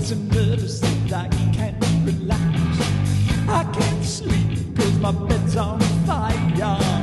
so nervous that I can't relax. I can't sleep 'cause my bed's on fire.